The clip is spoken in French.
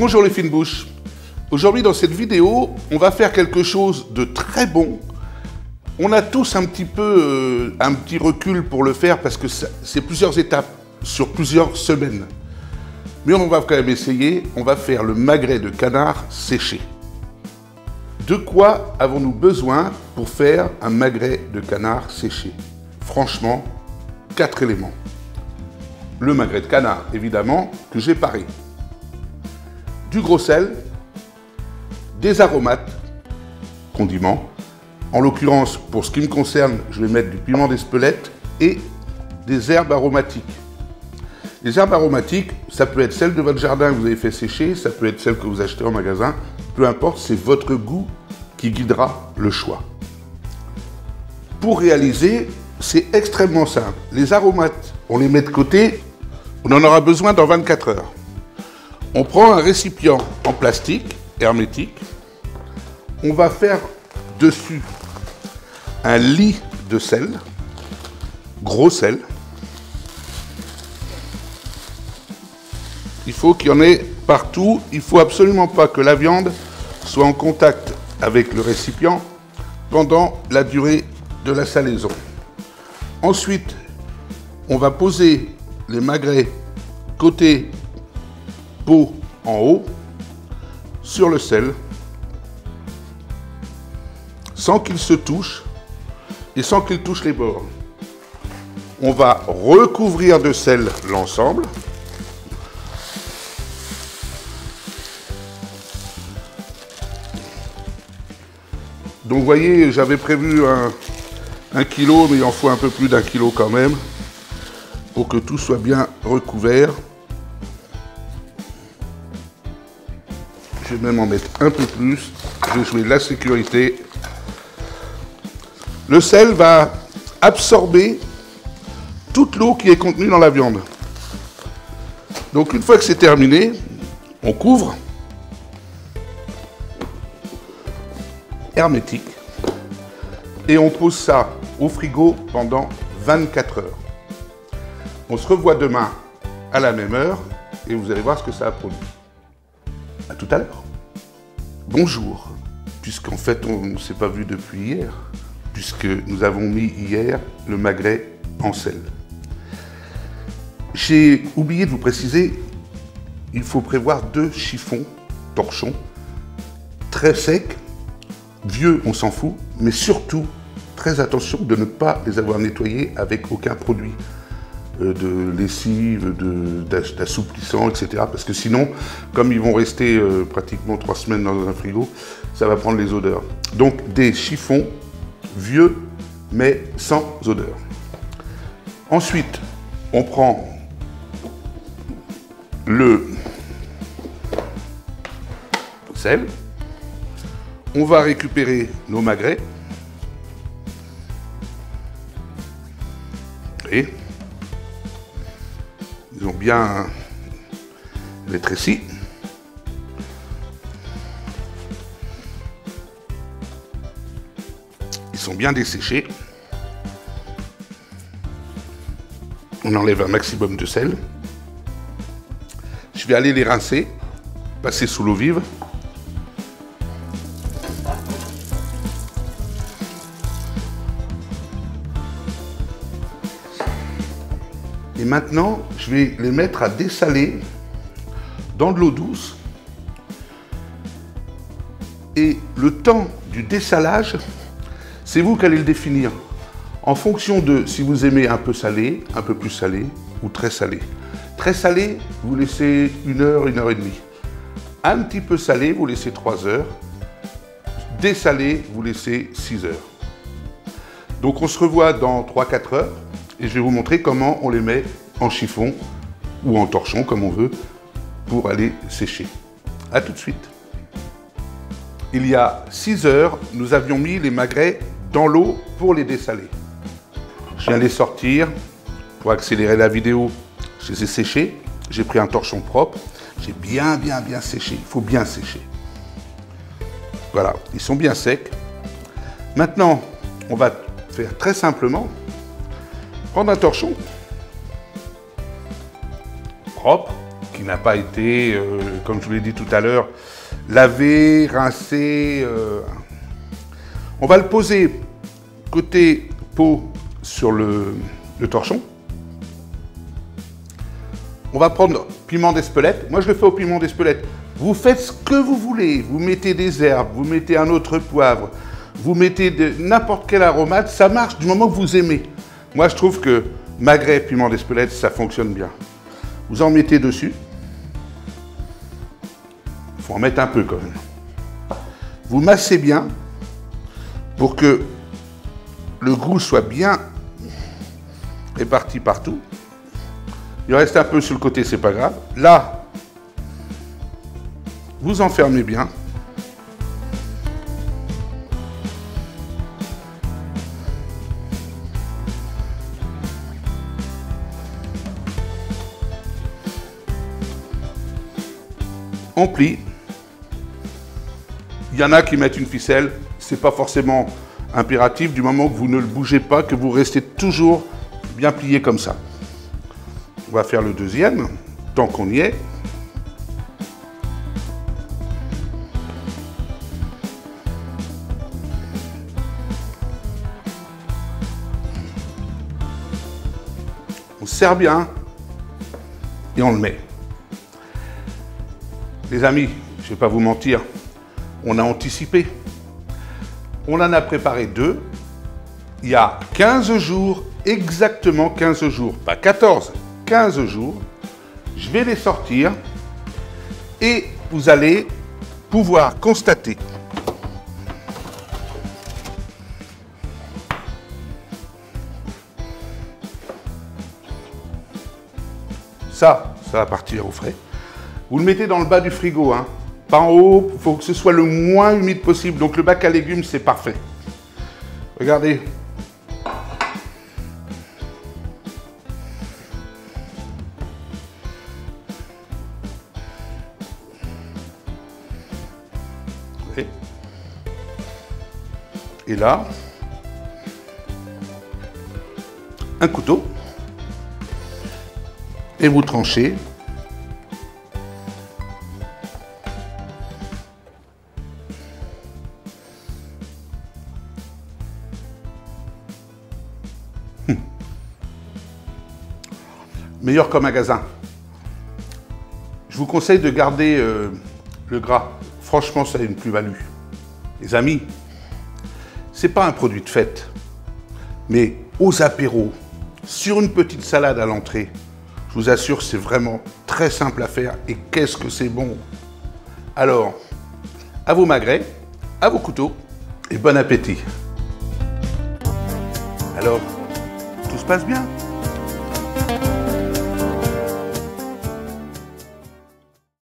Bonjour les fines bouches. Aujourd'hui dans cette vidéo, on va faire quelque chose de très bon. On a tous un petit recul pour le faire parce que c'est plusieurs étapes sur plusieurs semaines. Mais on va quand même essayer, on va faire le magret de canard séché. De quoi avons-nous besoin pour faire un magret de canard séché? Franchement, 4 éléments. Le magret de canard, évidemment, que j'ai paré. Du gros sel, des aromates, condiments. En l'occurrence, pour ce qui me concerne, je vais mettre du piment d'Espelette et des herbes aromatiques. Les herbes aromatiques, ça peut être celles de votre jardin que vous avez fait sécher, ça peut être celles que vous achetez en magasin, peu importe, c'est votre goût qui guidera le choix. Pour réaliser, c'est extrêmement simple. Les aromates, on les met de côté, on en aura besoin dans 24 heures. On prend un récipient en plastique, hermétique, on va faire dessus un lit de sel, gros sel. Il faut qu'il y en ait partout, il ne faut absolument pas que la viande soit en contact avec le récipient pendant la durée de la salaison. Ensuite, on va poser les magrets côté peau en haut sur le sel sans qu'ils se touchent et sans qu'ils touchent les bords. On va recouvrir de sel l'ensemble. Donc vous voyez, j'avais prévu un kilo, mais il en faut un peu plus d'1 kilo quand même pour que tout soit bien recouvert. Je vais même en mettre un peu plus. Je vais jouer la sécurité. Le sel va absorber toute l'eau qui est contenue dans la viande. Donc une fois que c'est terminé, on couvre. Hermétique. Et on pose ça au frigo pendant 24 heures. On se revoit demain à la même heure et vous allez voir ce que ça a produit. À tout à l'heure. Bonjour, puisqu'en fait on ne s'est pas vu depuis hier, puisque nous avons mis hier le magret en sel. J'ai oublié de vous préciser, il faut prévoir 2 chiffons, torchons, très secs, vieux on s'en fout, mais surtout très attention de ne pas les avoir nettoyés avec aucun produit de lessive, d'assouplissant, etc. Parce que sinon, comme ils vont rester pratiquement 3 semaines dans un frigo, ça va prendre les odeurs. Donc des chiffons vieux, mais sans odeur. Ensuite, on prend le sel. On va récupérer nos magrets. Et ils ont bien rétréci. Ils sont bien desséchés. On enlève un maximum de sel. Je vais aller les rincer, passer sous l'eau vive. Et maintenant, je vais les mettre à dessaler dans de l'eau douce. Et le temps du dessalage, c'est vous qui allez le définir. En fonction de si vous aimez un peu salé, un peu plus salé ou très salé. Très salé, vous laissez 1 heure, 1 heure et demie. Un petit peu salé, vous laissez 3 heures. Dessalé, vous laissez 6 heures. Donc on se revoit dans 3-4 heures. Et je vais vous montrer comment on les met en chiffon ou en torchon, comme on veut, pour aller sécher. A tout de suite. Il y a 6 heures, nous avions mis les magrets dans l'eau pour les dessaler. Je viens les sortir. Pour accélérer la vidéo, je les ai séchés. J'ai pris un torchon propre. J'ai bien séché. Il faut bien sécher. Voilà, ils sont bien secs. Maintenant, on va faire très simplement. Prendre un torchon propre, qui n'a pas été, comme je vous l'ai dit tout à l'heure, lavé, rincé. On va le poser côté peau sur le torchon. On va prendre piment d'Espelette. Moi, je le fais au piment d'Espelette. Vous faites ce que vous voulez. Vous mettez des herbes, vous mettez un autre poivre, vous mettez n'importe quelle aromate. Ça marche du moment que vous aimez. Moi, je trouve que magret, piment d'Espelette, ça fonctionne bien. Vous en mettez dessus. Il faut en mettre un peu quand même. Vous massez bien pour que le goût soit bien réparti partout. Il reste un peu sur le côté, c'est pas grave. Là, vous enfermez bien. On plie. Il y en a qui mettent une ficelle. C'est pas forcément impératif du moment que vous ne le bougez pas, que vous restez toujours bien plié comme ça. On va faire le deuxième, tant qu'on y est. On serre bien et on le met. Les amis, je ne vais pas vous mentir, on a anticipé. On en a préparé 2 il y a 15 jours, exactement 15 jours, pas 14, 15 jours. Je vais les sortir et vous allez pouvoir constater ça va partir au frais. Vous le mettez dans le bas du frigo, hein. Pas en haut, il faut que ce soit le moins humide possible. Donc le bac à légumes, c'est parfait. Regardez. Et là, un couteau. Et vous tranchez. Meilleur qu'au magasin. Je vous conseille de garder le gras. Franchement, ça a une plus-value. Les amis, c'est pas un produit de fête, mais aux apéros, sur une petite salade à l'entrée, je vous assure, c'est vraiment très simple à faire et qu'est-ce que c'est bon. Alors, à vos magrets, à vos couteaux et bon appétit. Alors, tout se passe bien?